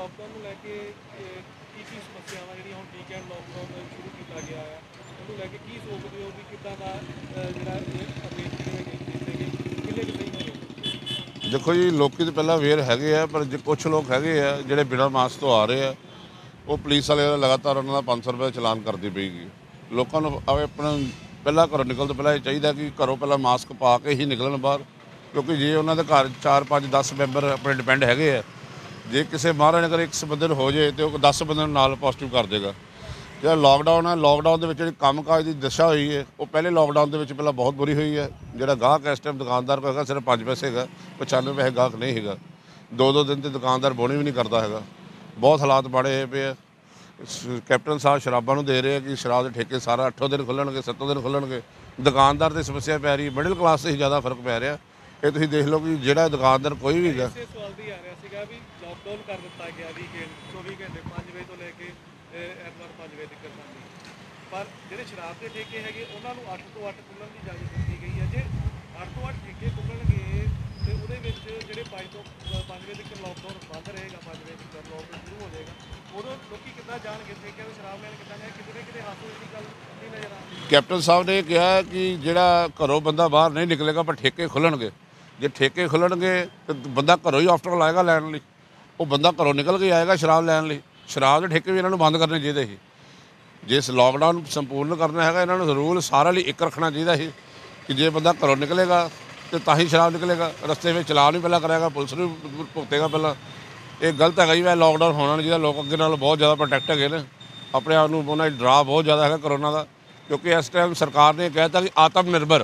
Lockdown को लेके की समस्यावां जिहड़ियां हुण वीकेंड लॉकडाउन शुरू किया गया है ਉਹਨੂੰ ਲੈ ਕੇ ਕੀ ਸੋਚਦੇ ਹੋ ਵੀ ਕਿੱਦਾਂ ਦਾ ਜਿਹੜਾ ਅਪਡੇਟ ਜਿਹੜੇ ਕੀਤੇ ਗਏ ਕਿੰਨੇ ਕੁ ਸਹੀ ਹੋਣਗੇ? देखो जी, लोग तो पहला अवेयर है, पर जो कुछ लोग है जोड़े बिना मास्क तो आ रहे हैं, वो पुलिस वाले लगातार उन्होंने 500 रुपये चलान करती पेगी। लोगों को अपना पहला घरों निकलते पहला ये चाहिए कि घरों पहला मास्क पा के ही निकलन बाहर, क्योंकि जे उन्होंने घर 4 5 10 मैंबर अपने डिपेंड है, जे किसी महाराज अगर एक बंदे हो जाए तो 10 बंदे नाल पॉजिटिव कर देगा। जो लॉकडाउन है, लॉकडाउन के काम काज की दशा हुई है, वो पहले लॉकडाउन के पहला बहुत बुरी हुई है। जो गाहक इस टाइम दुकानदार को है सिर्फ 5 पैसे है, 95 पैसे गाहक नहीं है। 2 दिन तो दुकानदार बोनी भी नहीं करता है। बहुत हालात माड़े पे है। कैप्टन साहब शराबा दे रहे हैं कि शराब के ठेके सारा 8 दिन खुलणगे 7 दिन खुलणगे। दुकानदार तो समस्या पै रही, मिडिल क्लास से ज़्यादा फर्क पै रहा। ये तुम देख लो कि जो दुकानदार कोई भी है लॉकडाउन कर दिता गया वीकेंड 24 घंटे 5 बजे तो लैके एतवार 5 बजे तक करनी, पर जो शराब के ठेके है उन्होंने 8 तो 8 खुलने की इजाजत दी गई है। जो 8 तो 8 ठेके खुलणगे तो वो जो 5 तो 5 बजे तक लॉकडाउन बंद रहेगा, 5 बजे तक लॉकडाउन शुरू हो जाएगा। उदों लोग कितना जाएंगे ठेके में शराब लैन कितना जाए, कितने कितने हाथों की गल नहीं नजर आ रही। कैप्टन साहब ने कहा कि जोड़ा घरों बंदा बाहर नहीं निकलेगा, पर ठेके खुलणगे। जे ठेके खुलणगे तो बंदा घरों ही आफ्टर आएगा लैन लई, वो बंदा घरों निकल के आएगा शराब लैन लई। शराब के ठेके भी इन्होंने बंद करने चाहिए ही। जिस लॉकडाउन संपूर्ण करना है, इन्होंने रूल सारे लिए एक रखना चाहिए ही कि जे बंदा घरों निकलेगा तो ताही शराब निकलेगा। रस्ते में चलान भी पहला कराएगा, पुलिस भी भुगतेगा पहला। ये गलत है जी। वै लॉकडाउन होना नहीं चाहिए। लोग अगे नालों बहुत ज़्यादा प्रोटैक्ट है ने, अपने आप को उन्होंने डरा बहुत ज़्यादा है करोना का, क्योंकि इस टाइम सरकार ने कहता कि आत्मनिर्भर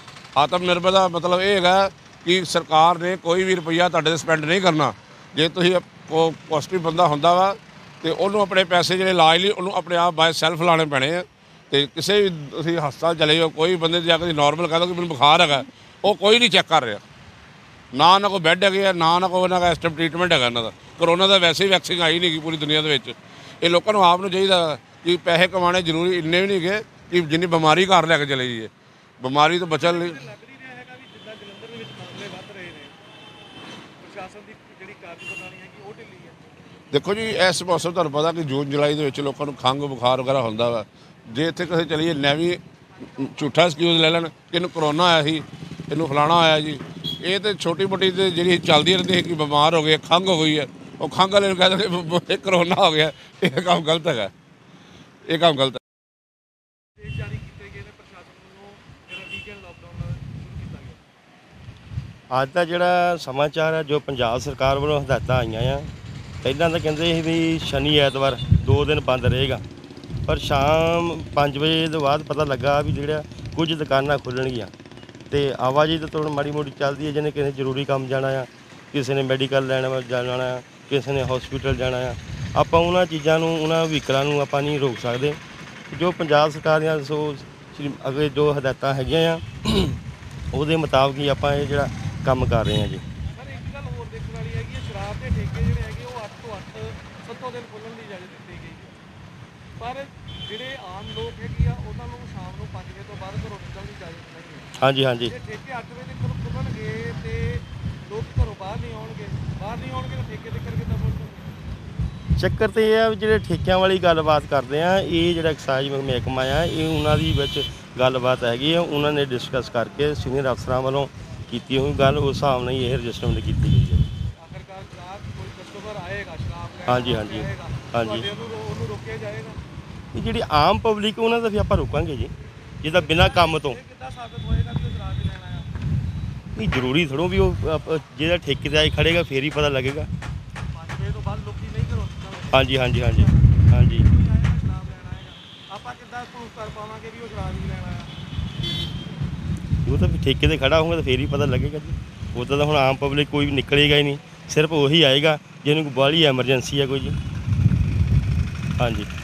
का मतलब ये है कि सरकार ने कोई भी रुपया तुहाडे स्पेंड नहीं करना। जे तुसीं पॉजिटिव बंदा होंदा वा तो उन्होंने अपने पैसे जो इलाज लिए उन्होंने अपने आप बाय सैल्फ लाने पैने हैं। तो किसी भी तुसीं हस्पताल चले जाओ, कोई बंदे जाकर नॉर्मल कह दो कि मैंने बुखार है, वो कोई नहीं चैक कर रहा। ना कोई बैड है, ना कोई उन्होंने इस टाइम ट्रीटमेंट है इन्हों का। करोना का वैसे ही वैक्सीन आई नहीं पूरी दुनिया के। ये लोगों को आप चाहिए कि पैसे कमाने जरूरी इन्ने भी नहीं गए कि जिन्नी बीमारी घर लैके चले जाइए। बीमारी तो बचन लिए देखो जी, इस मौसम तुहानूं पता कि जून जुलाई के लोगों को खंघ बुखार वगैरह होंदा वा। जे इत्थे किते चलीए नैवी झूठा एक्सक्यूज ले लैन कि इन्हूं करोना आया ही, इन्हूं फलाना आया जी। ये तो छोटी मोटी तो जी चलती रहती है कि बीमार हो गए, खंघ हो गई है, वो खंघ वाले कह देंगे करोना हो गया। ये काम गलत है, ये काम गलत है। ਅੱਜ ਦਾ ਜਿਹੜਾ ਸਮਾਚਾਰ ਹੈ ਜੋ ਪੰਜਾਬ ਸਰਕਾਰ ਵੱਲੋਂ ਹਦਾਇਤਾਂ ਆਈਆਂ ਆ, ਪਹਿਲਾਂ ਤਾਂ ਕਹਿੰਦੇ ਸੀ ਵੀ ਸ਼ਨੀ ਐਤਵਾਰ 2 ਦਿਨ ਬੰਦ ਰਹੇਗਾ, ਪਰ ਸ਼ਾਮ 5 ਵਜੇ ਤੋਂ ਬਾਅਦ ਪਤਾ ਲੱਗਾ ਵੀ ਜਿਹੜਾ ਕੁਝ ਦੁਕਾਨਾਂ ਖੁੱਲ੍ਹਣਗੀਆਂ ਅਤੇ ਆਵਾਜਾਈ ਤਾਂ ਥੋੜ੍ਹੀ ਮਾੜੀ ਮੋਟੀ ਚੱਲਦੀ ਹੈ। ਜਿਹਨੇ ਕਿਸੇ ਜ਼ਰੂਰੀ ਕੰਮ ਜਾਣਾ ਆ, ਕਿਸੇ ਨੇ ਮੈਡੀਕਲ ਲੈਣ ਜਾਣਾ ਆ, ਕਿਸੇ ਨੇ ਹੌਸਪੀਟਲ ਜਾਣਾ ਆ, ਆਪਾਂ ਉਹਨਾਂ ਚੀਜ਼ਾਂ ਨੂੰ ਉਹਨਾਂ ਵਹੀਕਲਾਂ ਨੂੰ ਆਪਾਂ ਨਹੀਂ ਰੋਕ ਸਕਦੇ। ਜੋ ਪੰਜਾਬ ਸਰਕਾਰ ਦੀਆਂ ਅੱਗੇ ਜੋ ਹਦਾਇਤਾਂ ਹੈਗੀਆਂ ਆ ਉਹਦੇ ਮੁਤਾਬਕ ਹੀ ਆਪਾਂ ਇਹ ਜਿਹੜਾ ਕੰਮ ਕਰ ਰਹੇ ਹਾਂ ਜੀ। ਸਰ ਇੱਕ ਗੱਲ ਹੋਰ ਦੇਖਣ ਵਾਲੀ ਹੈਗੀ, ਸ਼ਰਾਬ ਦੇ ਠੇਕੇ ਜਿਹੜੇ ਹੈਗੇ ਉਹ 8 ਤੋਂ 8 7 ਦਿਨ ਖੁੱਲ੍ਹਣ ਦੀ ਇਜਾਜ਼ਤ ਦਿੱਤੀ ਗਈ ਹੈ, ਪਰ ਜਿਹੜੇ ਆਮ ਲੋਕ ਹੈਗੇ ਆ ਉਹਨਾਂ ਨੂੰ ਸ਼ਾਮ ਨੂੰ 5 ਵਜੇ ਤੋਂ ਬਾਅਦ ਘਰੋਂ ਨਿਕਲਣ ਦੀ ਇਜਾਜ਼ਤ ਨਹੀਂ ਹੈ। ਹਾਂਜੀ ਹਾਂਜੀ। ਜੇ ਠੇਕੇ 8 ਵਜੇ ਤੱਕ ਖੁੱਲ੍ਹਣਗੇ ਤੇ ਲੋਕ ਘਰੋਂ ਬਾਹਰ ਨਹੀਂ ਆਉਣਗੇ ਤਾਂ ਠੇਕੇ ਤੇ ਕਰਕੇ ਤਾਂ ਪਹੁੰਚਣਗੇ। ਚੱਕਰ ਤਾਂ ਇਹ ਆ ਵੀ ਜਿਹੜੇ ਠੇਕਿਆਂ ਵਾਲੀ ਗੱਲਬਾਤ ਕਰਦੇ ਆ, ਇਹ ਜਿਹੜਾ ਐਕਸਾਈਜ਼ ਮਹਿਕਮਾ ਆ, ਇਹ ਉਹਨਾਂ ਦੀ ਵਿੱਚ ਗੱਲਬਾਤ ਹੈਗੀ ਆ। ਉਹਨਾਂ ਨੇ ਡਿਸਕਸ ਕਰਕੇ ਸੀਨੀਅਰ ਅਫਸਰਾਂ ਵੱਲੋਂ ਕੀਤੀ ਹੋਈ ਗੱਲ, ਉਸ ਹਿਸਾਬ ਨਾਲ ਹੀ ਇਹ ਰਜਿਸਟਰਮੈਂਟ ਕੀਤੀ ਗਈ ਹੈ। ਆਖਰਕਾਰ ਕੋਈ ਕਸਟਮਰ ਆਏਗਾ ਸ਼ਰਾਬ ਲੈਣ, ਹਾਂਜੀ ਹਾਂਜੀ ਹਾਂਜੀ, ਉਹਨੂੰ ਰੋਕਿਆ ਜਾਏਗਾ। ਇਹ ਜਿਹੜੀ ਆਮ ਪਬਲਿਕ ਉਹਨਾਂ ਦਾ ਵੀ ਆਪਾਂ ਰੋਕਾਂਗੇ ਜੀ, ਜਿਹਦਾ ਬਿਨਾਂ ਕੰਮ ਤੋਂ। ਕਿੱਦਾਂ ਸਾਬਤ ਹੋਏਗਾ ਕਿ ਉਹ ਸ਼ਰਾਬ ਹੀ ਲੈਣ ਆਇਆ? ਨਹੀਂ ਜ਼ਰੂਰੀ ਥੋੜ੍ਹਾ ਵੀ ਉਹ ਜਿਹੜਾ ਠੇਕੇ 'ਤੇ ਆਏ ਖੜੇਗਾ ਫੇਰ ਹੀ ਪਤਾ ਲੱਗੇਗਾ। 5 ਵਜੇ ਤੋਂ ਬਾਅਦ ਲੋਕੀ ਨਹੀਂ ਘਰੋਂ ਨਿਕਲਣਗੇ। ਹਾਂਜੀ ਹਾਂਜੀ ਹਾਂਜੀ ਹਾਂਜੀ। ਸ਼ਰਾਬ ਲੈਣ ਆਏਗਾ, ਆਪਾਂ ਕਿੱਦਾਂ ਪ੍ਰੂਫ ਕਰ ਪਾਵਾਂਗੇ ਵੀ ਉਹ ਸ਼ਰਾਬ ਹੀ ਲੈਣ ਆਇਆ? ਉਹ ਤਾਂ ਠੇਕੇ 'ਤੇ ਖੜਾ ਹੋਊਗਾ ਤਾਂ ਫੇਰ ਹੀ ਪਤਾ ਲੱਗੇਗਾ ਜੀ। ਉੱਦਾਂ ਤਾਂ ਹੁਣ ਆਮ ਪਬਲਿਕ ਕੋਈ ਵੀ ਨਿਕਲੇਗਾ ਹੀ ਨਹੀਂ, ਸਿਰਫ ਉਹੀ ਆਏਗਾ ਜਿਹਨੂੰ ਕੋਈ ਬਾਹਲੀ ਐਮਰਜੈਂਸੀ ਹੈ ਕੋਈ ਜੀ। ਹਾਂਜੀ।